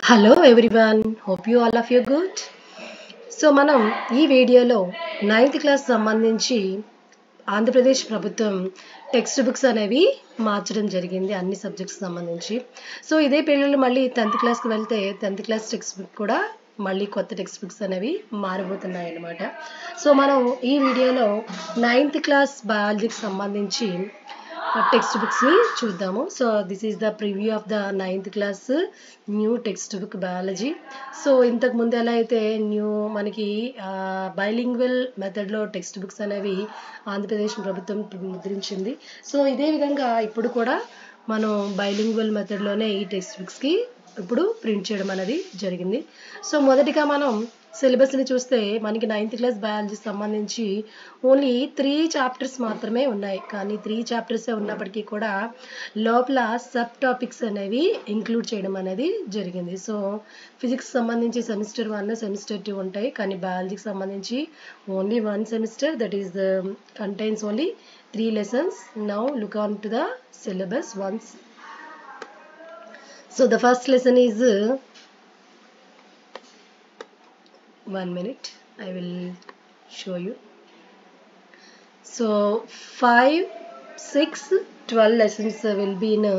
Hello everyone, hope you all of you good. So మనం ఈ వీడియోలో 9th క్లాస్ సంబంధించి ఆంధ్రప్రదేశ్ ప్రభుత్వం టెక్స్ట్ బుక్స్ అనేవి మార్చడం జరిగింది అన్ని సబ్జెక్ట్స్ సంబంధించి. సో ఇదే పిల్లలు మళ్ళీ 10th క్లాస్కి వెళ్తే 10th క్లాస్ టెక్స్ట్ బుక్ కూడా మళ్ళీ కొత్త టెక్స్ట్ బుక్స్ అనేవి మారబోతున్నాయి అన్నమాట. సో మనం ఈ వీడియోలో 9th క్లాస్ బయాలజీకి సంబంధించి టెక్స్ట్ బుక్స్ని చూద్దాము. So this is the preview of the 9th class new text book biology. So ఇంతకు ముందు ఎలా అయితే మనకి బైలింగ్వల్ మెథడ్లో టెక్స్ట్ బుక్స్ అనేవి ఆంధ్రప్రదేశ్ ప్రభుత్వం ముద్రించింది. సో ఇదే విధంగా ఇప్పుడు కూడా మనం బైలింగ్వల్ మెథడ్లోనే ఈ టెక్స్ట్ బుక్స్కి ఇప్పుడు ప్రింట్ చేయడం అనేది జరిగింది. సో మొదటిగా మనం సిలబస్ని చూస్తే మనకి 9th క్లాస్ బయాలజీ సంబంధించి ఓన్లీ 3 చాప్టర్స్ మాత్రమే ఉన్నాయి. కానీ 3 చాప్టర్సే ఉన్నప్పటికీ కూడా లోపల సబ్ టాపిక్స్ అనేవి ఇంక్లూడ్ చేయడం అనేది జరిగింది. సో ఫిజిక్స్ సంబంధించి సెమిస్టర్ 1 సెమిస్టర్ 2 ఉంటాయి. కానీ బయాలజీకి సంబంధించి only 1 semester, that is contains only 3 lessons. Now look on to the syllabus once. So the first lesson is 1 minute, I will show you. So 5, 6, 12 lessons will be in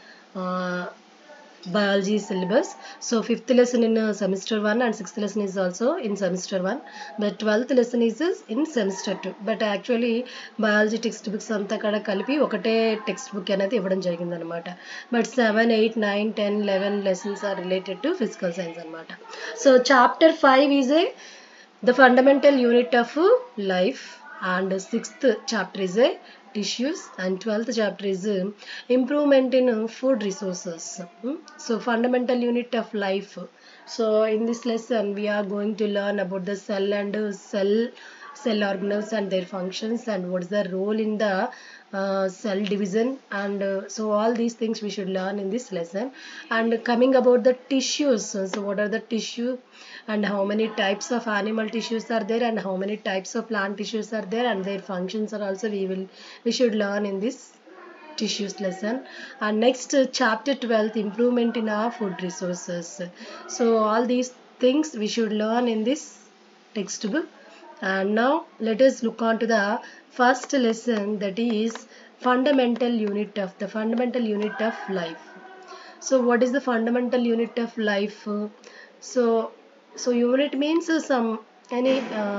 biology syllabus. So 5th lesson in semester 1 and 6th lesson is also in semester 1, but 12th lesson is in semester 2. But actually biology text books anta kada kalipi okate text book anadi ivvadam jarigindi anamata. But 7, 8, 9, 10, 11 lessons are related to physical science anamata. So chapter 5 is the fundamental unit of life, and 6th chapter is tissues, and 12th chapter is improvement in food resources. So fundamental unit of life. So in this lesson we are going to learn about the cell and cell organelles and their functions, and what is the role in the cell division, and so all these things we should learn in this lesson. And coming about the tissues, so what are the tissue and how many types of animal tissues are there, and how many types of plant tissues are there, and their functions are also we should learn in this tissues lesson. And next chapter 12, improvement in our food resources. So all these things we should learn in this textbook. And now let us look on to the first lesson, that is fundamental unit of life. So what is the fundamental unit of life? So unit means some any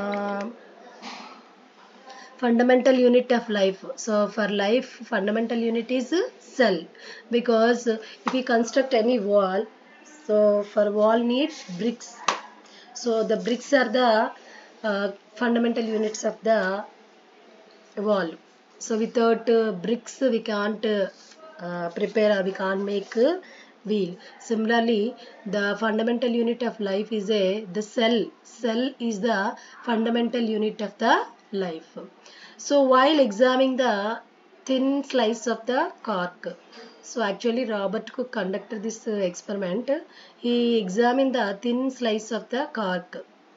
fundamental unit of life. So for life, fundamental unit is cell, because if we construct any wall, so for wall needs bricks. So the bricks are the fundamental units of the wall. So without bricks we can't prepare, or we can't make wheel. Similarly, the fundamental unit of life is the cell. Cell is the fundamental unit of the life. So while examining the thin slice of the cork, so actually Robert Cook conducted this experiment. He examined the thin slice of the cork.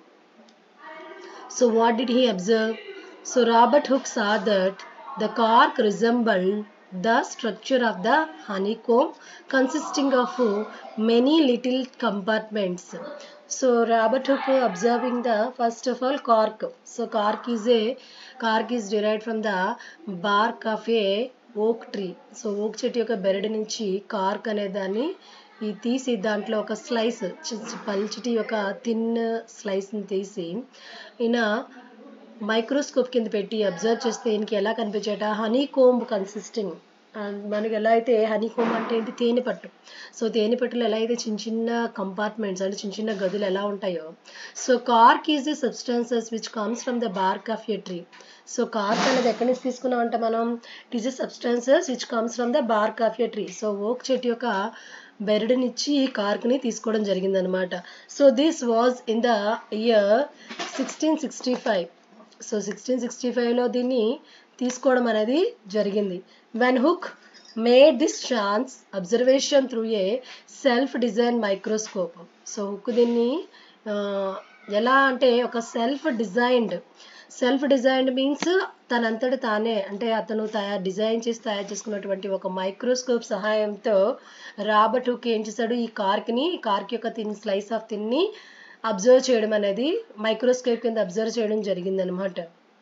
So what did he observe? So Robert Hooke saw that the cork resembled the structure of the honeycomb, consisting of many little compartments. So Robert Hooke observing the first of all cork. So cork is derived from the bark of a oak tree. So oak చెట్టు యొక్క బెరడు నుంచి cork అనే దాన్ని తీసి దాంట్లో ఒక slice, పల్చటి ఒక థిన్ స్లైస్ని తీసి ఈయన మైక్రోస్కోప్ కింద పెట్టి అబ్జర్వ్ చేస్తే ఈయనకి ఎలా కనిపించేట, హనీ కోంబ్ కన్సిస్టింగ్. మనకి ఎలా అయితే హనీ కోంబ్ అంటే ఏంటి, తేనెపట్టు. సో తేనెపట్టులో ఎలా అయితే చిన్న చిన్న కంపార్ట్మెంట్స్ అంటే చిన్న చిన్న గదులు ఎలా ఉంటాయో, so cork is the substances which comes from the bark of a tree. So cork అనేది ఎక్కడి నుంచి తీసుకున్నామంటే మనం, it is the substances which comes from the bark of a tree. So oak చెట్టు యొక్క బెరడునిచ్చి కార్క్ని తీసుకోవడం జరిగిందనమాట. So this was in the year 1665. So 1665లో దీన్ని తీసుకోవడం అనేది జరిగింది. When Hooke made this chance observation through a self design microscope. So hook దీన్ని ఎలా అంటే ఒక self designed self designed means తనంతట తానే అంటే అతను డిజైన్ చేసి తయారు చేసుకున్నటువంటి ఒక మైక్రోస్కోప్ సహాయంతో రాబర్ట్ హుక్ ఏం చేశాడు, ఈ కార్క్ యొక్క స్లైస్ ఆఫ్ థిన్ని అబ్జర్వ్ చేయడం అనేది మైక్రోస్కోప్ కింద అబ్జర్వ్ చేయడం జరిగింది అనమాట.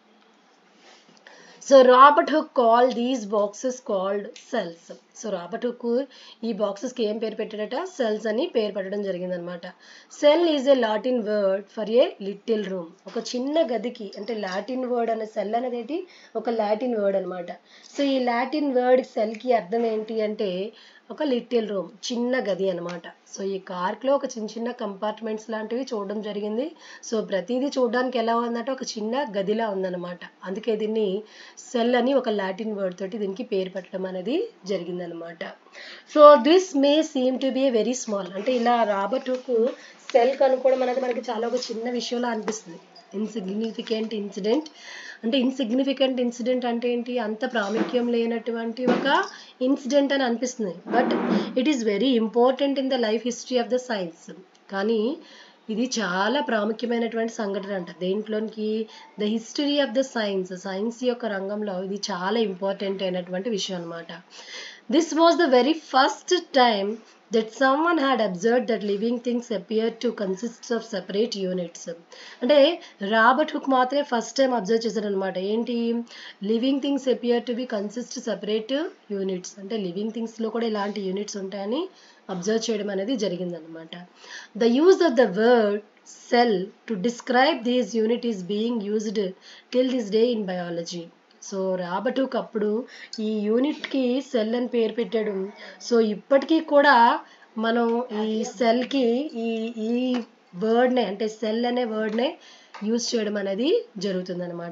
So Robert Hooke called these boxes called cells. So Robert Hooke ఈ బాక్సెస్కి ఏం పేరు పెట్టాడట, సెల్స్ అని పేరు పెట్టడం జరిగిందనమాట. Cell is a Latin word for a little room. ఒక చిన్న గదికి అంటే లాటిన్ వర్డ్ అనే సెల్ అనేది ఏంటి, ఒక లాటిన్ వర్డ్ అనమాట. సో ఈ లాటిన్ వర్డ్ సెల్కి అర్థం ఏంటి అంటే ఒక లిటిల్ రూమ్, చిన్న గది అనమాట. సో ఈ కార్క్లో ఒక చిన్న చిన్న కంపార్ట్మెంట్స్ లాంటివి చూడడం జరిగింది. సో ప్రతిదీ చూడడానికి ఎలా ఉందంటే ఒక చిన్న గదిలా ఉందన్నమాట. అందుకే దీన్ని సెల్ అని ఒక లాటిన్ వర్డ్ తోటి దీనికి పేరు పెట్టడం అనేది జరిగిందనమాట. So this may seem to be a very small. అంటే ఇలా రాబర్ట్ హుక్ సెల్ కనుక్కోవడం అనేది మనకి చాలా ఒక చిన్న విషయంలో అనిపిస్తుంది. ఇన్సిగ్నిఫికెంట్ ఇన్సిడెంట్ అంటే ఇన్సిగ్నిఫికెంట్ ఇన్సిడెంట్ అంటే ఏంటి, అంత ప్రాముఖ్యం లేనటువంటి ఒక ఇన్సిడెంట్ అని అనిపిస్తుంది. But it is very important in the life history of the science. కానీ ఇది చాలా ప్రాముఖ్యమైనటువంటి సంఘటన అంట. దేంట్లోనికి, the history of the science యొక్క రంగంలో ఇది చాలా ఇంపార్టెంట్ అయినటువంటి విషయం అనమాట. This was the very first time that someone had observed that living things appear to consist of separate units. అంటే రాబర్ట్ హుక్ మాత్రమే ఫస్ట్ టైం అబ్జర్వ్ చేశాడు అనమాట. ఏంటి, living things appear to be consist separate units. అంటే living థింగ్స్లో కూడా ఇలాంటి units ఉంటాయని అబ్జర్వ్ చేయడం అనేది జరిగిందనమాట. The use of the word cell to describe these unit is being used till this day in biology. So Robert Hooke అప్పుడు ఈ యూనిట్కి సెల్ అని పేరు పెట్టాడు. సో ఇప్పటికీ కూడా మనం ఈ సెల్కి ఈ వర్డ్నే అంటే సెల్ అనే వర్డ్నే యూజ్ చేయడం అనేది జరుగుతుందన్నమాట.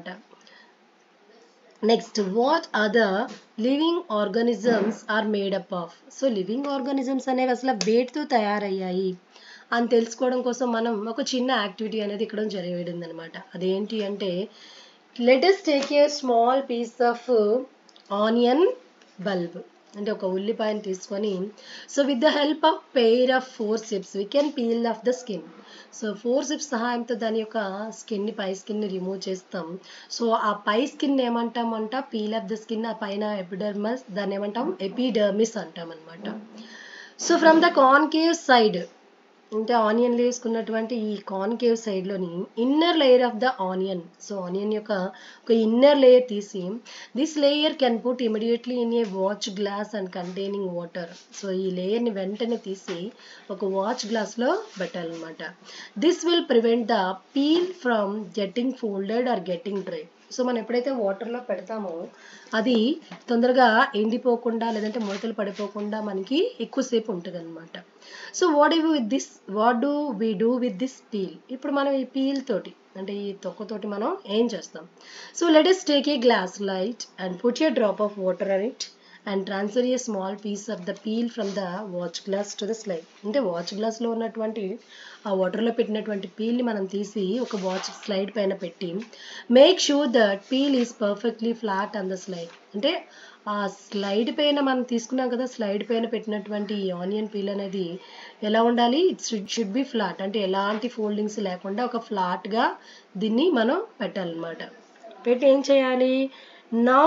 Next, what other living organisms are made up of. So living organisms అనేవి అసలు వేటితో తయారయ్యాయి అని తెలుసుకోవడం కోసం మనం ఒక చిన్న యాక్టివిటీ అనేది ఇక్కడ జరిగింది అనమాట. అదేంటి అంటే, let us take a small piece of onion bulb. అంటే ఒక ఉల్లిపాయను తీసుకొని, so with the help of pair of forceps we can peel off the skin. So forceps సహాయంతో దాని యొక్క పై స్కిన్ని రిమూవ్ చేస్తాం. సో ఆ పై స్కిన్ ఏమంటామంట, పీల్ ఆఫ్ ద స్కిన్, ఆ పైన ఎపిడర్మస్, దాన్ని ఏమంటాం ఎపిడర్మిస్ అంటాం అనమాట. So from the concave side అంటే ఆనియన్ వేసుకున్నటువంటి ఈ కాన్కేవ్ సైడ్లోని inner layer of the onion. So onion యొక్క ఒక ఇన్నర్ లేయర్ తీసి, this layer can put immediately in a watch glass and containing water. So ఈ లేయర్ని వెంటనే తీసి ఒక వాచ్ గ్లాస్లో పెట్టాలన్నమాట. This will prevent the peel from getting folded or getting dry. So మనం ఎప్పుడైతే వాటర్లో పెడతామో అది తొందరగా ఎండిపోకుండా లేదంటే ముడతలు పడిపోకుండా మనకి ఎక్కువసేపు ఉంటుంది అనమాట. So what do we do with this peel. ఇప్పుడు మనం ఈ పీల్ తోటి అంటే ఈ తొక్కతోటి మనం ఏం చేస్తాం. So let us take a glass light and put a drop of water on it and transfer a small piece of the peel from the watch glass to the slide. అంటే watch గ్లాస్లో ఉన్నటువంటి ఆ వాటర్లో పెట్టినటువంటి పీల్ని మనం తీసి ఒక watch slide పైన పెట్టి, make sure that peel is perfectly flat on the slide. అంటే ఆ స్లైడ్ పైన మనం తీసుకున్నాం కదా, స్లైడ్ పైన పెట్టినటువంటి ఈ ఆనియన్ పీల్ అనేది ఎలా ఉండాలి, ఇట్ షుడ్ బి ఫ్లాట్. అంటే ఎలాంటి ఫోల్డింగ్స్ లేకుండా ఒక ఫ్లాట్గా దీన్ని మనం పెట్టాలన్నమాట. పెట్టి ఏం చేయాలి, now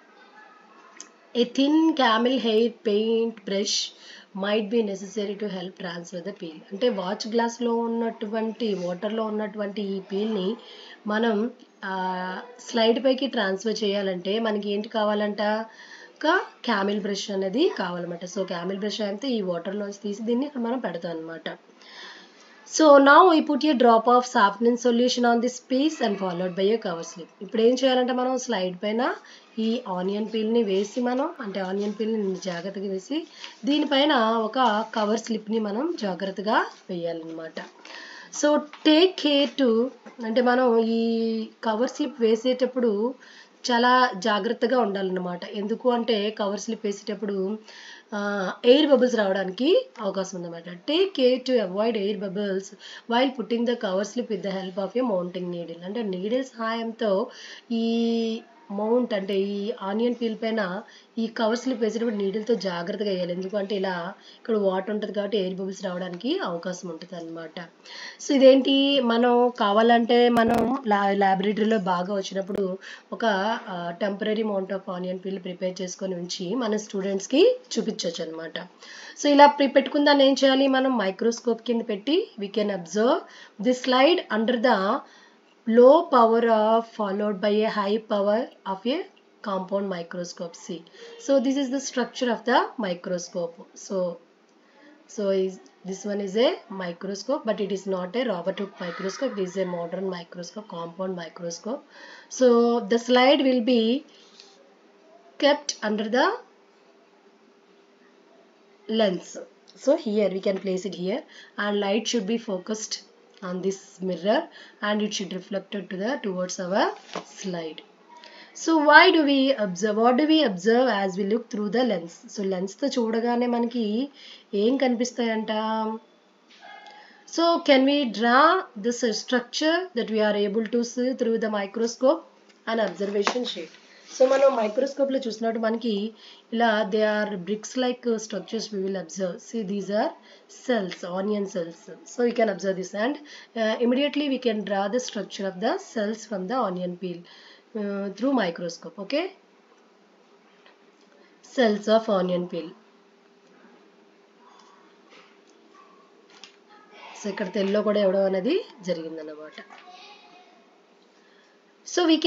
a thin camel hair paint brush might be necessary to help transfer the peel. అంటే వాచ్ గ్లాస్లో ఉన్నటువంటి వాటర్లో ఉన్నటువంటి ఈ పీల్ని మనం స్లైడ్ పైకి ట్రాన్స్ఫర్ చేయాలంటే మనకి ఏంటి కావాలంట, ఒక క్యామెల్ బ్రష్ అనేది కావాలన్నమాట. సో క్యామెల్ బ్రష్ అయితే ఈ వాటర్లోంచి తీసి దీన్ని ఇక్కడ మనం పెడతాం అనమాట. So now we put a drop of softening solution on this piece and followed by a cover slip. ఇప్పుడు ఏం చేయాలంటే మనం స్లైడ్ పైన ఈ ఆనియన్ పీల్ని వేసి అంటే ఆనియన్ పీల్ని జాగ్రత్తగా వేసి దీనిపైన ఒక కవర్ స్లిప్ని మనం జాగ్రత్తగా వేయాలన్నమాట. సో టేక్ కేర్ టు అంటే మనం ఈ కవర్ స్లిప్ వేసేటప్పుడు చాలా జాగ్రత్తగా ఉండాలన్నమాట. ఎందుకు అంటే కవర్ స్లిప్ వేసేటప్పుడు ఎయిర్ బబుల్స్ రావడానికి అవకాశం ఉందన్నమాట. Take care to avoid air bubbles while putting the cover slip with the help of a mounting needle. అంటే నీడిల్ సహాయంతో ఈ మౌంట్ అంటే ఈ ఆనియన్ పీల్ పైన ఈ కవర్ స్లిప్ వేసేటప్పుడు నీడిల్తో జాగ్రత్తగా వేయాలి. ఎందుకంటే ఇలా ఇక్కడ వాటర్ ఉంటుంది కాబట్టి ఎయిర్ బబుల్స్ రావడానికి అవకాశం ఉంటుంది అనమాట. సో ఇదేంటి మనం కావాలంటే మనం ల్యాబొరేటరీలో బాగా వచ్చినప్పుడు ఒక temporary amount of onion peel prepare చేసుకొని ఉంచి మన స్టూడెంట్స్కి చూపించవచ్చు అనమాట. సో ఇలా పెట్టుకున్న దాన్ని ఏం చేయాలి, మనం మైక్రోస్కోప్ కింద పెట్టి we can observe the slide under the low power of followed by a high power of a compound microscope. See, so this is the structure of the microscope. This one is a microscope, but it is not a Robert Hooke microscope. It is a modern microscope, compound microscope. So the slide will be kept under the lens. So here we can place it here, and light should be focused on this mirror and it should reflect towards our slide. So why do we observe? What do we observe as we look through the lens? So lens తో చూడగానే మనకి ఏం కనిపిస్తాయంట? So can we draw this structure that we are able to see through the microscope and observation sheet? So మనం microscope లో చూసినట్టు మనకి ఇలా they are bricks like structures we will observe. See these are cells, onion cells. So we can observe this and immediately we can draw the structure of the cells from the onion peel through microscope. Okay, cells of onion peel. So ఇక్కడ తెల్లో కూడా ఇవ్వడం అనేది జరిగిందన్నమాట. So we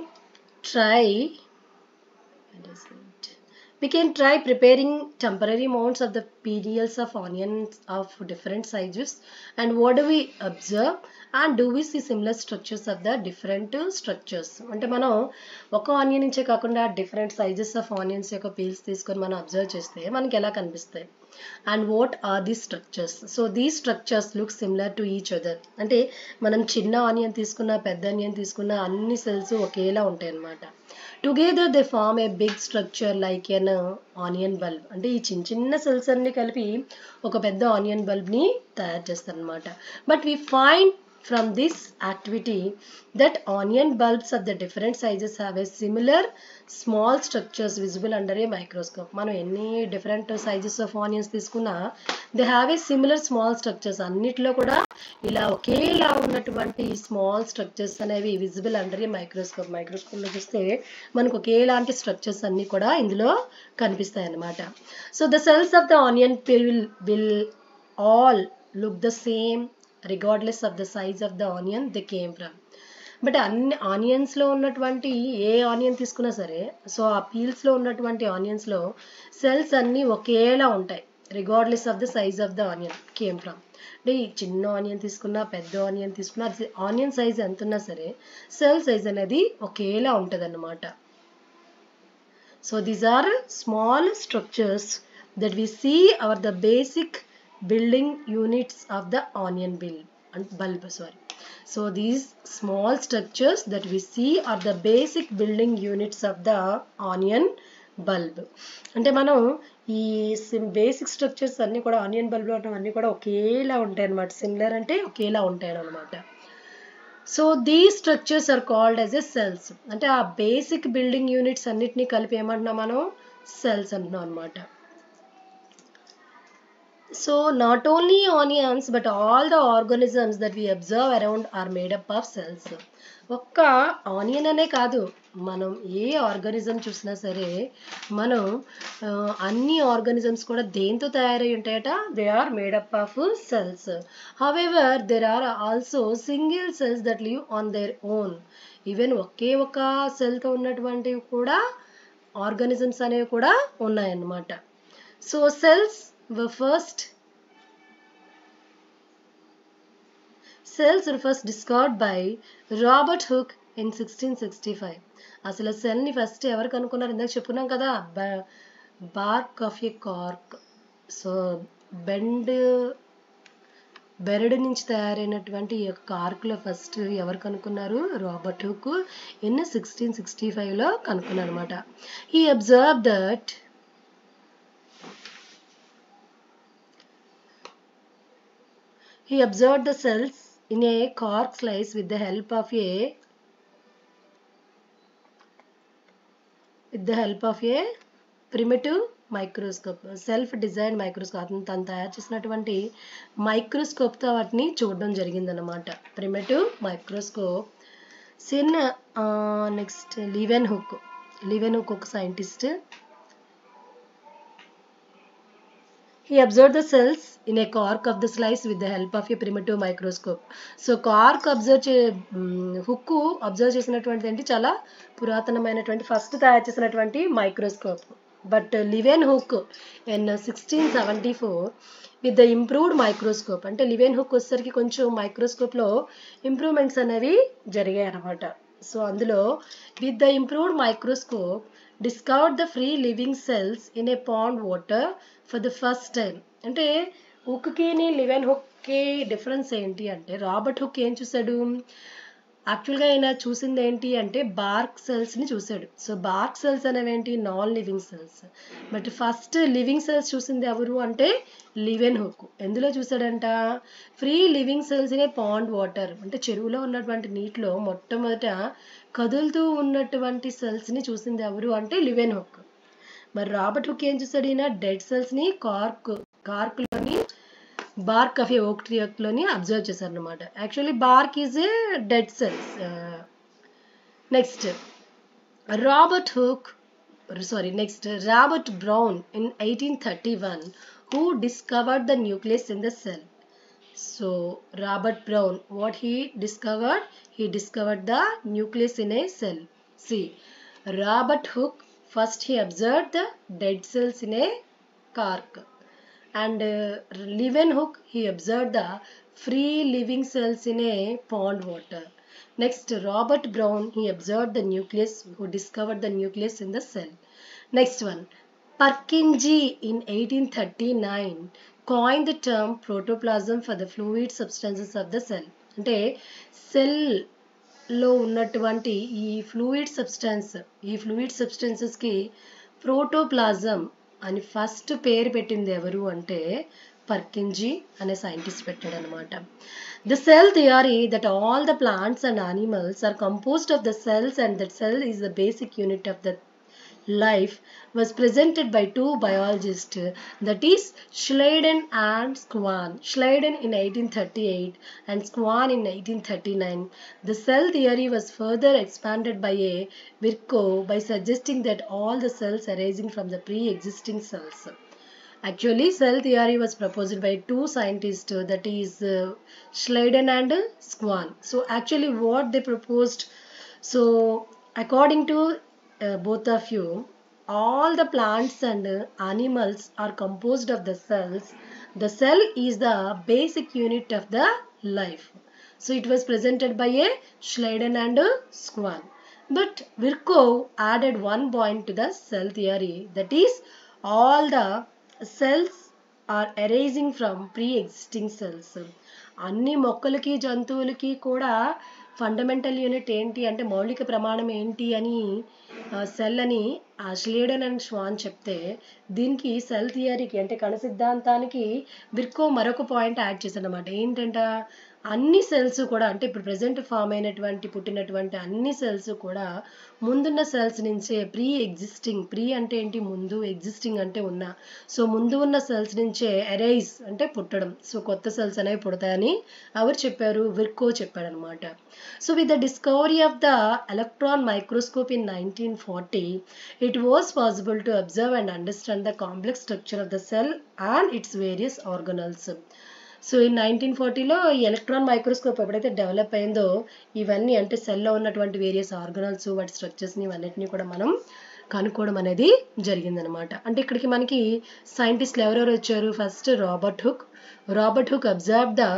can try preparing temporary mounds of the peels of onions of different sizes. And what do we observe? And do we see similar structures of the different structures? అంటే మనం ఒక onion నుంచే కాకుండా different sizes of onions యొక్క peels తీసుకొని మనం observe చేస్తే మనకి ఎలా కనిపిస్తాయి? And what are these structures? So these structures look similar to each other. అంటే మనం చిన్న ఆనియన్ తీసుకున్నా పెద్ద ఆనియన్ తీసుకున్నా అన్ని సెల్స్ ఒకేలా ఉంటాయి అన్నమాట. Together they form a big structure like an onion bulb. అంటే ఈ చిన్న చిన్న సెల్స్ అన్ని కలిపి ఒక పెద్ద ఆనియన్ బల్బ్ ని తయారు చేస్తారు అన్నమాట. But we find from this activity that onion bulbs of the different sizes have a similar small structures visible under a microscope. మనం ఎన్ని డిఫరెంట్ సైజెస్ ఆఫ్ ఆనియన్స్ తీసుకున్నా they have a similar small structures. అన్నిట్లో కూడా ఇలా ఒకేలా ఉన్నటువంటి small structures అనేవి visible under a microscope. మైక్రోస్కోప్లో చూస్తే మనకు ఒకేలాంటి స్ట్రక్చర్స్ అన్ని కూడా ఇందులో కనిపిస్తాయి అన్నమాట. So the cells of the onion peel will all look the same regardless of the size of the onion they came from. But అన్ని ఆనియన్స్లో ఉన్నటువంటి ఏ ఆనియన్ తీసుకున్నా సరే సో ఆ పీల్స్లో ఉన్నటువంటి ఆనియన్స్లో సెల్స్ అన్నీ ఒకేలా ఉంటాయి regardless of the size of the onion came from. అంటే ఈ చిన్న ఆనియన్ తీసుకున్నా పెద్ద ఆనియన్ తీసుకున్నా ఆనియన్ సైజ్ ఎంత ఉన్నా సరే సెల్ సైజ్ అనేది ఒకేలా ఉంటుంది అన్నమాట. So these are small structures that we see our the basic building units of the onion bulb. So these small structures that we see are the basic building units of the onion bulb. అంటే మనం ఈ basic structures అన్ని కూడా onion bulb లో అన్ని కూడా ఒకేలా ఉంటాయి అన్నమాట. సిమిలర్ అంటే ఒకేలా ఉంటాయి అన్నమాట. So these structures are called as a cells. అంటే ఆ బేసిక్ బిల్డింగ్ యూనిట్స్ అన్నిటినీ కలిపి ఏమంటున్నాం మనం సెల్స్ అంటున్నాం అన్నమాట. So not only onions but all the organisms that we observe around are made up of cells. ఒక్క ఆనియన్ అనే కాదు, మనం ఏ ఆర్గానిజం చూసినా సరే మనం అన్ని ఆర్గానిజమ్స్ కూడా దేంతో తయారై ఉంటాయట? They are made up of cells. However there are also single cells that live on their own. Even ఒకే ఒక సెల్తో ఉన్నటువంటివి కూడా ఆర్గానిజమ్స్ అనేవి కూడా ఉన్నాయన్నమాట. So cells were first discovered by Robert Hooke in 1665. అసలు సెల్ ని ఫస్ట్ ఎవరు కనుక్కున్నారు? ఇందాక చెప్పుకున్నాం కదా, bark of a cork. So బెరడు నుంచి తయారైనటువంటి ఈ కార్క్ లో ఫస్ట్ ఎవరు కనుక్కున్నారు? రాబర్ట్ హుక్ ఇన్ 1665 లో కనుక్కున్నారు అనమాట. He observed that he observed the cells in a cork slice with the help of a with the help of a primitive microscope, self design microscope, తను తయారు చేసినటువంటి మైక్రోస్కోప్తో వాటిని చూడడం జరిగిందనమాట. Primitive microscope. Since next Leeuwenhoek ఒక scientist. He observed the cells in a cork of the slice with the help of a primitive microscope. So cork Hooke observe చేసినటువంటిది ఏంటి, చాలా పురాతనమైనటువంటి ఫస్ట్ తయారు చేసినటువంటి microscope. But Leeuwenhoek in 1674 with the improved microscope, అంటే లివెన్ hook వచ్చేసరికి కొంచెం మైక్రోస్కోప్లో improvements అనేవి జరిగాయి అన్నమాట. సో అందులో with the improved microscope discovered the free living cells in a pond water for the first time. అంటే హుక్కి లివెన్ హుక్కి డిఫరెన్స్ ఏంటి అంటే, రాబర్ట్ హుక్ ఏం చూసాడు, యాక్చువల్గా ఆయన చూసింది ఏంటి అంటే బార్క్ సెల్స్ని చూశాడు. సో బార్క్ సెల్స్ అనేవి ఏంటి, non living cells. But first living cells చూసింది ఎవరు అంటే లివెన్ హుక్. ఎందులో చూసాడంట, free living cells in a pond water, అంటే చెరువులో ఉన్నటువంటి నీటిలో మొట్టమొదట కదులుతూ ఉన్నటువంటి సెల్స్ని చూసింది ఎవరు అంటే లివెన్ హుక్. మరి రాబర్ట్ హుక్ ఏం చూసాడు, ఈయన డెడ్ సెల్స్ని కార్క్లోని bark of a oak tree లోని అబ్జర్వ్ చేశారు అనమాట. Actually bark is a dead cells. Next Robert Brown in 1831 who discovered the nucleus in the cell. So Robert Brown, what he discovered the nucleus in a cell. See, Robert Hooke first he observed the dead cells in a cork, and Leeuwenhoek Hook he observed the free living cells in a pond water. Next, Robert Brown he observed the nucleus, who discovered the nucleus in the cell. Next one, Purkinje in 1839 coined the term protoplasm for the fluid substances of the cell. అంటే cell లో ఉన్నటువంటి ఈ fluid సబ్స్టెన్సెస్కి protoplasm అని first పేరు పెట్టింది ఎవరు అంటే పర్కింజీ అనే సైంటిస్ట్ పెట్టాడు అనమాట. The cell theory that all the plants and animals are composed of the cells and that cell is the basic unit of the life was presented by two biologists, that is Schleiden and Schwann. Schleiden in 1838 and Schwann in 1839. The cell theory was further expanded by a Virchow by suggesting that all the cells arising from the pre-existing cells. Actually, cell theory was proposed by two scientists, that is Schleiden and Schwann. So actually what they proposed, so according to both of you, all the plants and animals are composed of the cells. The cell is the basic unit of the life. So it was presented by a Schleiden and Schwann. But Virchow added one point to the cell theory, that is all the cells are arising from pre-existing cells. అన్ని మొక్కలకి జంతువులకి కూడా fundamental unit ఏంటి అంటే మౌలిక ప్రమాణం ఏంటి అని సెల్ అని ష్లేడెన్ అండ్ ష్వాన్ చెప్తే, దీనికి సెల్ థియరీకి అంటే కణ సిద్ధాంతానికి విర్కో మరొక పాయింట్ యాడ్ చేశాడు అనమాట. ఏంటంట, అన్ని సెల్స్ కూడా అంటే ఇప్పుడు ప్రెసెంట్ ఫామ్ అయినటువంటి పుట్టినటువంటి అన్ని సెల్స్ కూడా ముందున్న సెల్స్ నుంచే ప్రీ అంటే ఏంటి ముందు, ఎగ్జిస్టింగ్ అంటే ఉన్న, సో ముందు ఉన్న సెల్స్ నుంచే అరైజ్ అంటే పుట్టడం, సో కొత్త సెల్స్ అనేవి పుడతాయని ఎవరు చెప్పారు, విర్కో చెప్పాడు అనమాట. So with the discovery of the electron microscope in 1940 it was possible to observe and understand the complex structure of the cell and its various organelles. So ఈ 1940లో ఈ ఎలక్ట్రాన్ మైక్రోస్కోప్ ఎప్పుడైతే డెవలప్ అయిందో ఇవన్నీ అంటే సెల్లో ఉన్నటువంటి వేరియస్ ఆర్గనల్స్ వాటి స్ట్రక్చర్స్ని ఇవన్నిటిని కూడా మనం కనుక్కోవడం అనేది జరిగిందనమాట. అంటే ఇక్కడికి మనకి సైంటిస్టులు ఎవరెవరు వచ్చారు, first Robert Hooke observe the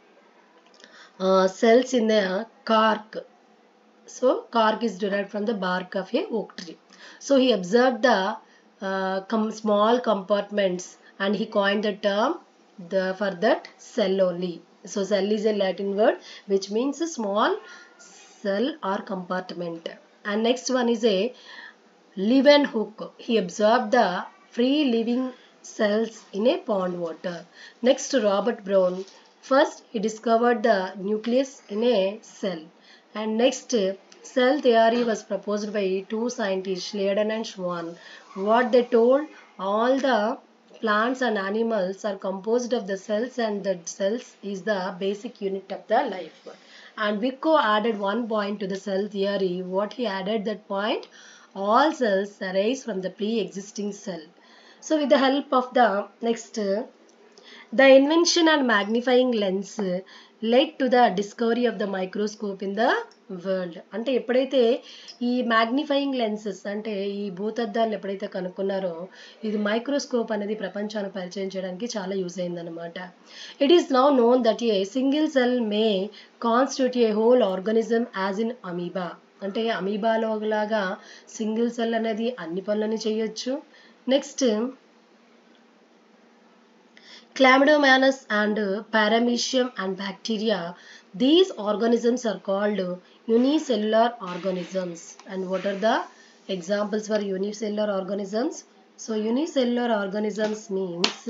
cells in the cork. So cork is derived from the bark of a oak tree. So he observed the small compartments and he coined the term for that cell only. So cell is a Latin word which means a small cell or compartment. And next one is a Leeuwenhoek. He observed the free living cells in a pond water. Next, Robert Brown. First, he discovered the nucleus in a cell. And next, cell theory was proposed by two scientists, Schleiden and Schwann. What they told, all the plants and animals are composed of the cells, and the cells is the basic unit of the life. And Vico added one point to the cell theory. What he added that point, all cells arise from the pre-existing cell. So with the help of the next, the invention and magnifying lens led to the discovery of the microscope in the world. అంటే ఎప్పుడైతే ఈ magnifying lenses అంటే ఈ భూతద్దాలు ఎప్పుడైతే కనుక్కున్నారో ఇది microscope అనేది ప్రపంచానికి పరిచయం చేయడానికి చాలా యూజ్ అయిందనమాట. It is now known that a single cell may constitute a whole organism as in amoeba. అంటే అమీబాలో లాగా సింగిల్ సెల్ అనేది అన్ని పనులని చేయొచ్చు. Next, Chlamydomonas and Paramecium and bacteria, these organisms are called unicellular organisms. And what are the examples for unicellular organisms? So unicellular organisms means,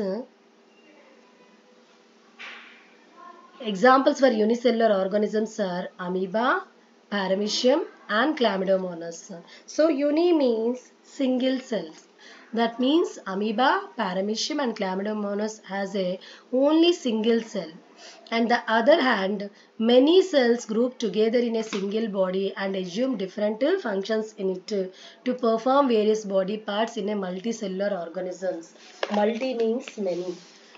examples for unicellular organisms are amoeba, paramecium and Chlamydomonas. So uni means single cells. That means amoeba, paramecium and Chlamydomonas has a only single cell. And the other hand, many cells group together in a single body and assume different functions in it to perform various body parts in a multicellular organisms. Multi means many.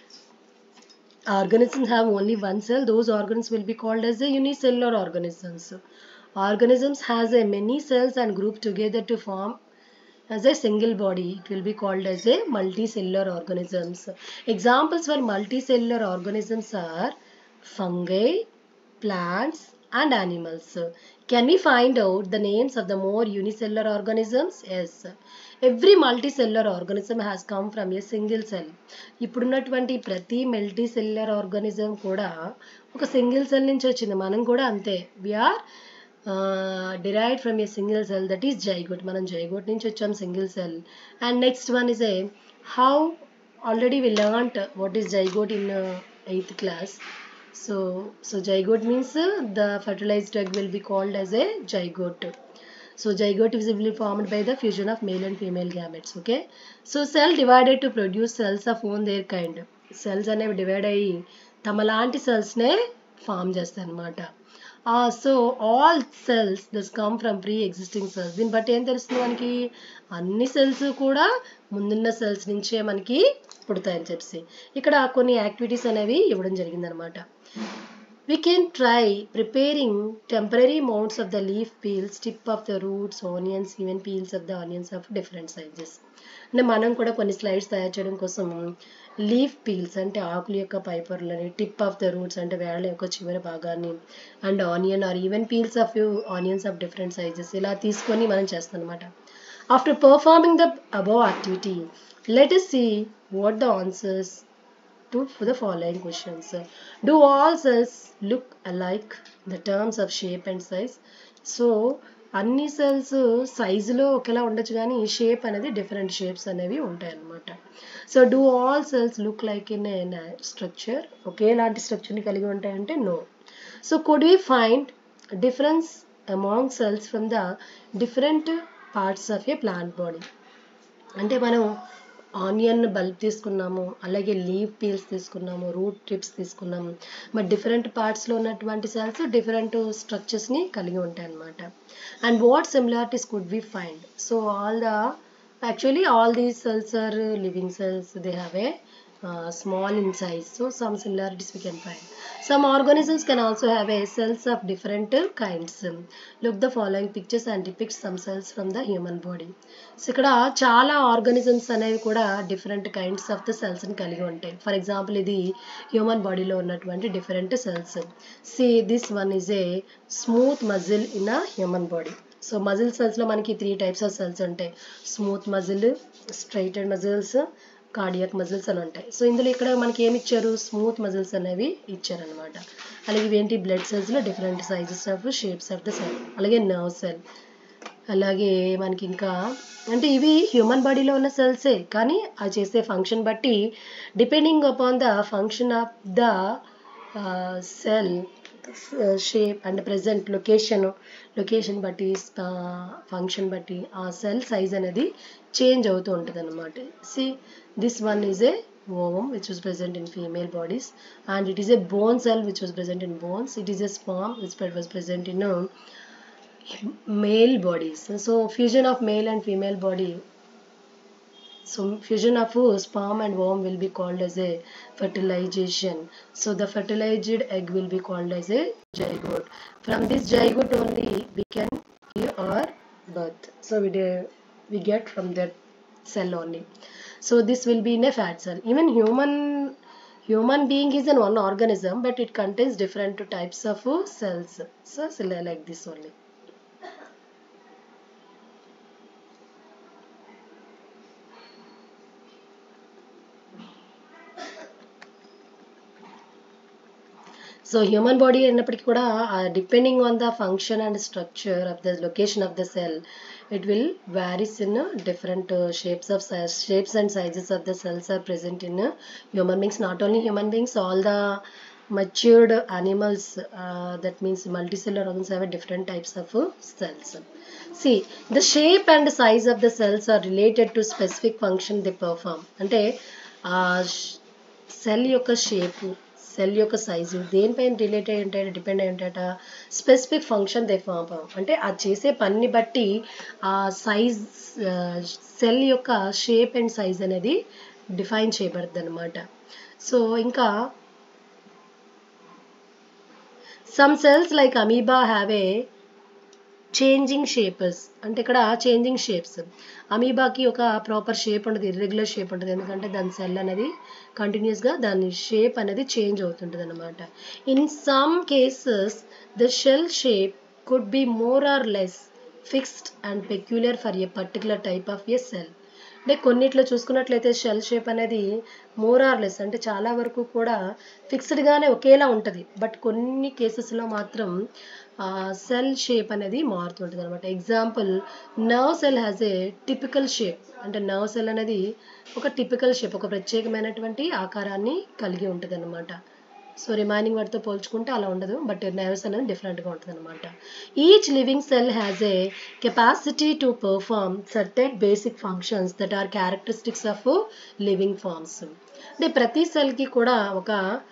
Organisms have only one cell. Those organisms will be called as a unicellular organisms. Organisms has a many cells and group together to form as a single body. It will be called as a multicellular organisms. Examples for multicellular organisms are fungi, plants and animals. Can we find out the names of the more unicellular organisms? Yes. Every multicellular organism has come from a single cell. ఇప్పుడున్నటువంటి ప్రతి multicellular organism కూడా ఒక single cell నుంచి వచ్చింది. మనం కూడా అంతే. We are derived from a single cell, that is zygote. మనం zygote నుంచి వచ్చాం, single cell. And next one is a how already we learnt what is zygote in 8th class. So zygote means the fertilized egg will be called as a zygote. So zygote is formed by the fusion of male and female gametes. Okay. So cell divided to produce cells of own their kind. Cells అనేవి divide అయ్యి తమ లాంటి cells నే form చేస్తాయి అన్నమాట. So all cells that come from pre-existing cells. దీన్ని బట్టి ఏం తెలుస్తుంది మనకి, అన్ని సెల్స్ కూడా ముందున్న సెల్స్ నుంచే మనకి పుడతాయని చెప్పి ఇక్కడ కొన్ని యాక్టివిటీస్ అనేవి ఇవ్వడం జరిగిందనమాట. We can try preparing temporary mounds of the leaf peels, tip of the roots, onions, even peels of the onions of different sizes. అంటే మనం కూడా కొన్ని స్లైడ్స్ తయారు చేయడం కోసం లీఫ్ పీల్స్ అంటే ఆకుల యొక్క పైపర్లని, టిప్ ఆఫ్ ద రూట్స్ అంటే వేళ్ళ యొక్క చివరి భాగాన్ని, and onion or even peels of onions of different sizes ఇలా తీసుకొని మనం చేస్తాం అనమాట. After performing the above activity, let us see what the answers for the following questions. Do all cells look alike in the terms of shape and size? So అన్ని cells సైజులో ఒకేలా ఉండొచ్చు కానీ షేప్ అనేది డిఫరెంట్ షేప్స్ అనేవి ఉంటాయి అన్నమాట. So do all cells look like in a structure, ఒకేలాంటి స్ట్రక్చర్ని కలిగి ఉంటాయంటే no. So could we find difference among cells from the different parts of a plant body. అంటే మనం ఆనియన్ బల్బ్ తీసుకున్నాము, అలాగే లీవ్ పీల్స్ తీసుకున్నాము, రూట్ టిప్స్ తీసుకున్నాము, బట్ డిఫరెంట్ పార్ట్స్లో ఉన్నటువంటి సెల్స్ డిఫరెంట్ స్ట్రక్చర్స్ని కలిగి ఉంటాయి అన్నమాట. And what similarities could we find? So actually all these cells are living cells. They have a small in size, so some similarities we can find. Some organisms can also have a cells of different kinds. Look the following pictures and depict some cells from the human body. So ikkada chaala organisms అనేవి కూడా different kinds of the cells ని కలిగి ఉంటాయి. For example ఇది human body లో ఉన్నటువంటి different cells. See this one is a smooth muscle in a human body. So muscle సెల్స్లో మనకి 3 types ఆఫ్ సెల్స్ ఉంటాయి. Smooth muscle, striated muscles, cardiac muscles అని ఉంటాయి. సో ఇందులో ఇక్కడ మనకి ఏమి ఇచ్చారు, స్మూత్ మజిల్స్ అనేవి ఇచ్చారనమాట. అలాగే ఇవేంటి బ్లడ్ సెల్స్లో different sizes of shapes of the cell, అలాగే నర్వ్ సెల్, అలాగే మనకి ఇంకా అంటే ఇవి హ్యూమన్ బాడీలో ఉన్న సెల్సే, కానీ అది చేసే ఫంక్షన్ బట్టి depending upon the function of the cell shape and present location బట్టి ఫంక్షన్ బట్టి ఆ సెల్ సైజ్ అనేది చేంజ్ అవుతూ ఉంటుంది అనమాట. See this one is a ovum which was present in female bodies, and it is a bone cell which was present in bones. It is a sperm which was present in male bodies. So fusion of male and female body, so fusion of sperm and ovum will be called as a fertilization. So the fertilized egg will be called as a zygote. From this zygote only we can give our birth. So we get from that cell only. So this will be in a fat cell. Even human being is an one organism, but it contains different types of cells. So like this only. So human body అన్నప్పటికీ కూడా depending on the function and structure of the location of the cell, it will varies in different shapes and sizes of the cells are present in human beings. Not only human beings, all the matured animals, that means multicellular organisms have different types of cells. See, the shape and size of the cells are related to specific function they perform. అంటే cell యొక్క shape, cell యొక్క size దేనిపైన relate అయి ఉంటాయో depend అయి ఉంటాయట, specific function they form. అంటే అది చేసే పనిని బట్టి ఆ సైజ్, సెల్ యొక్క షేప్ అండ్ సైజ్ అనేది డిఫైన్ చేయబడుతుంది అనమాట. సో ఇంకా some cells like amoeba have a changing shapes. అంటే ఇక్కడ చేంజింగ్ షేప్స్, అమీబాకి ఒక ప్రాపర్ షేప్ ఉంటుంది, ఇర్రెగ్యులర్ షేప్ ఉంటుంది. ఎందుకంటే దాని సెల్ అనేది కంటిన్యూస్గా దాని షేప్ అనేది చేంజ్ అవుతుంటుంది అనమాట. In some cases the cell shape could be more or less fixed and peculiar for a particular type of a cell. అంటే కొన్నిట్లో చూసుకున్నట్లయితే షెల్ షేప్ అనేది మోర్ ఆర్ లెస్ అంటే చాలా వరకు కూడా ఫిక్స్డ్గానే ఒకేలా ఉంటుంది. బట్ కొన్ని కేసెస్లో మాత్రం సెల్ షేప్ అనేది మారుతుంటుంది అనమాట. Example, nerve cell has a typical shape. అంటే నర్వ్ సెల్ అనేది ఒక టిపికల్ షేప్, ఒక ప్రత్యేకమైనటువంటి ఆకారాన్ని కలిగి ఉంటుంది అనమాట. సో రిమైనింగ్ వాటితో పోల్చుకుంటే అలా ఉండదు, బట్ నర్వ్స్ అనేది డిఫరెంట్గా ఉంటుంది అనమాట. Each living cell has a capacity to perform certain basic functions that are characteristics of living forms. అంటే ప్రతి సెల్కి కూడా ఒక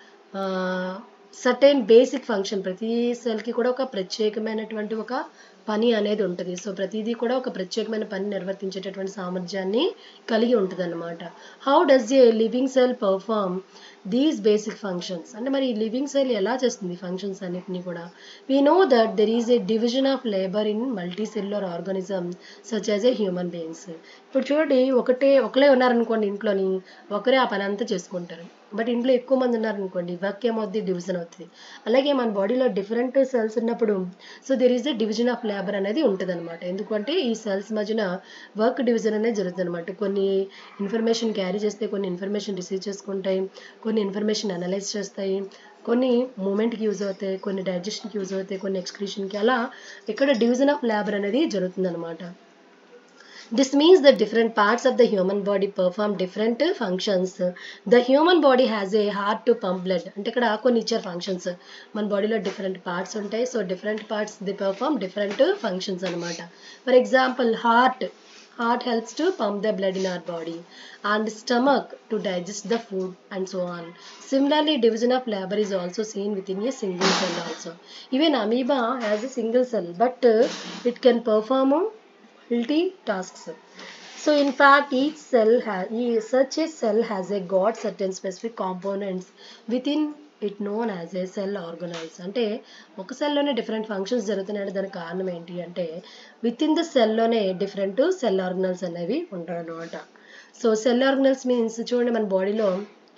సర్టెన్ బేసిక్ ఫంక్షన్, ప్రతి సెల్కి కూడా ఒక ప్రత్యేకమైనటువంటి ఒక పని అనేది ఉంటుంది. సో ప్రతిదీ కూడా ఒక ప్రత్యేకమైన పని నిర్వర్తించేటటువంటి సామర్థ్యాన్ని కలిగి ఉంటుంది అన్నమాట. How does a living cell perform these basic functions? అంటే మరి ఈ లివింగ్ సెల్ ఎలా చేస్తుంది ఫంక్షన్స్ అన్నిటినీ కూడా? We know that there is a division of labour in multicellular organism such as a human beings. ఇప్పుడు చూడండి, ఒకరే ఉన్నారనుకోండి ఇంట్లోని, ఒకరే ఆ పని అంతా చేసుకుంటారు. బట్ ఇంట్లో ఎక్కువ మంది ఉన్నారనుకోండి, వర్క్ ఏమవుతుంది, డివిజన్ అవుతుంది. అలాగే మన బాడీలో డిఫరెంట్ సెల్స్ ఉన్నప్పుడు so there is a division of labour అనేది ఉంటుంది అనమాట. ఎందుకంటే ఈ సెల్స్ మధ్యన వర్క్ డివిజన్ అనేది జరుగుతుంది అనమాట. కొన్ని ఇన్ఫర్మేషన్ క్యారీ చేస్తే, కొన్ని ఇన్ఫర్మేషన్ రిసీవ్ చేసుకుంటాయి, కొన్ని ఇన్ఫర్మేషన్ అనలైజ్ చేస్తాయి, కొన్ని మూమెంట్కి యూజ్ అవుతాయి, కొన్ని డైజెషన్కి యూజ్ అవుతాయి, కొన్ని ఎక్స్క్రీషన్కి. అలా ఇక్కడ డివిజన్ ఆఫ్ లేబర్ అనేది జరుగుతుంది అనమాట. This means that different parts of the human body perform different functions. The human body has a heart to pump blood. అంటే ఇక్కడ కొన్ని ఇచ్చారు ఫంక్షన్స్. మన బాడీలో డిఫరెంట్ పార్ట్స్ ఉంటాయి. So different parts the perform different functions అనమాట. For example, heart helps to pump the blood in our body, and stomach to digest the food, and so on. Similarly, division of labor is also seen within a single cell also. Even amoeba has a single cell, but it can perform multi-tasks. So in fact, such a cell has got certain specific components within it known as a cell organelles. అంటే ఒక సెల్లోనే different functions జరుగుతున్నాయంటే దానికి కారణం ఏంటి అంటే within the సెల్లోనే different cell organelles అనేవి ఉంటాయి అన్నమాట. సో సెల్ ఆర్గనల్స్ మీన్స్ చూడండి, మన బాడీలో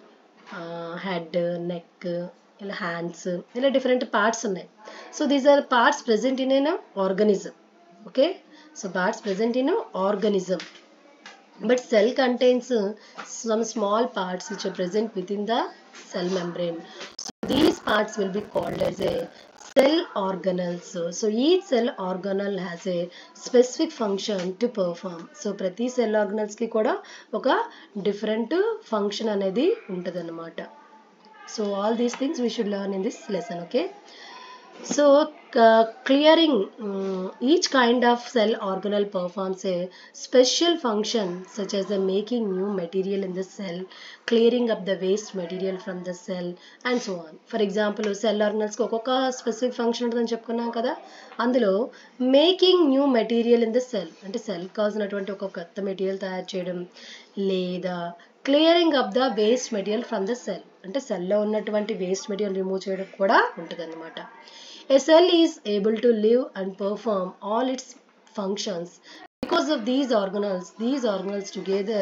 హెడ్, నెక్, ఇలా హ్యాండ్స్, ఇలా డిఫరెంట్ పార్ట్స్ ఉన్నాయి. So these are parts present in an organism. Okay, so parts present in an organism, but cell contains some small parts which are present within the cell membrane. So these parts will be called as a cell organelles. So each cell organelle has a specific function to perform. So ప్రతి cell organelles కి కూడా ఒక different function అనేది ఉంటదన్నమాట. So all these things we should learn in this lesson. Okay. So, clearing each kind of cell organelle performs a special function such as the making new material in the cell, clearing up the waste material from the cell and so on. For example, cell organelles కి ఒక్కొక్క specific function ఉంటుందని చెప్పుకున్నాం కదా. అందులో making new material in the cell అంటే cell కావాల్సినటువంటి ఒక కొత్త మెటీరియల్ తయారు చేయడం లేదా clearing up the waste material from the cell అంటే సెల్లో ఉన్నటువంటి వేస్ట్ మెటీరియల్ రిమూవ్ చేయడం కూడా ఉంటుంది అన్నమాట. A cell is able to live and perform all its functions because of these organelles. These organelles together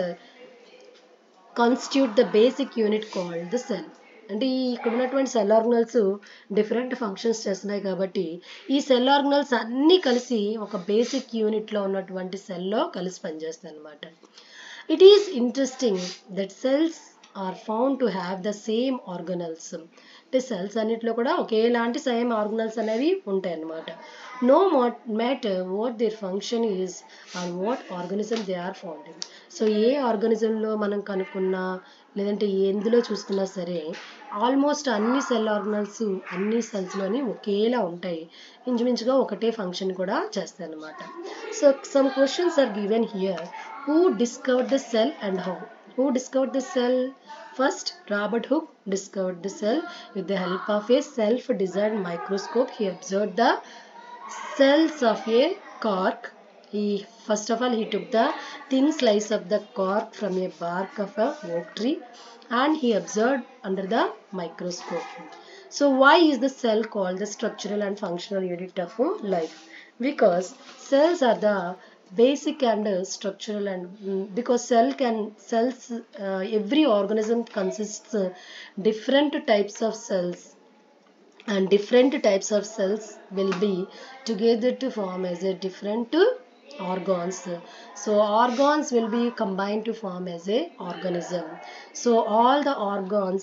constitute the basic unit called the cell. అంటే ఇక్కడ ఉన్నటువంటి సెల్ ఆర్గనల్స్ డిఫరెంట్ ఫంక్షన్స్ చేస్తున్నాయి కాబట్టి ఈ సెల్ ఆర్గనల్స్ అన్నీ కలిసి ఒక basic యూనిట్లో ఉన్నటువంటి సెల్లో కలిసి పనిచేస్తాయి అన్నమాట. It is interesting that cells are found to have the same organelles. అంటే సెల్స్ అన్నిట్లో కూడా ఒకేలాంటి సేమ్ ఆర్గనల్స్ అనేవి ఉంటాయి అన్నమాట. No matter what their function is or what organism they are found in. So ఏ ఆర్గనిజంలో మనం కనుక్కున్నా లేదంటే ఎందులో చూసుకున్నా సరే ఆల్మోస్ట్ అన్ని సెల్ ఆర్గనల్స్ అన్ని సెల్స్లోని ఒకేలా ఉంటాయి, ఇంచుమించుగా ఒకటే ఫంక్షన్ కూడా చేస్తాయి అన్నమాట. So some questions are given here. Who discovered the cell and how? Who discovered the cell? First, Robert Hooke discovered the cell with the help of a self-designed microscope. He observed the cells of a cork. First of all, he took the thin slice of the cork from a bark of a oak tree and he observed under the microscope. So why is the cell called the structural and functional unit of life? Because cells are the basic and structural and because cells every organism consists different types of cells and different types of cells will be together to form as a different organs. So organs will be combined to form as a organism. So all the organs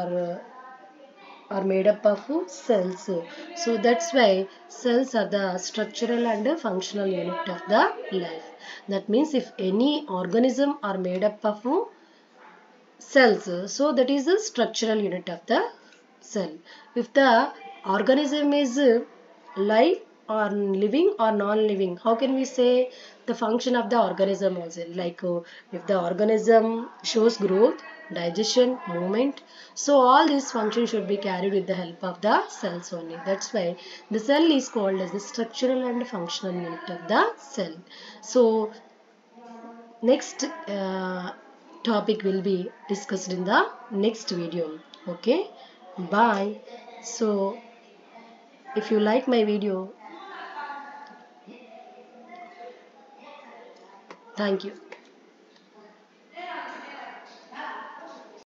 are made up of cells. So that's why cells are the structural and functional unit of the life. That means if any organism are made up of cells, so that is the structural unit of the cell. If the organism is live or living or non-living, how can we say the function of the organism also? Like if the organism shows growth, digestion, movement, so all these functions should be carried with the help of the cells only. That's why the cell is called as the structural and functional unit of the cell. So next topic will be discussed in the next video. Okay, bye. So if you like my video, thank you.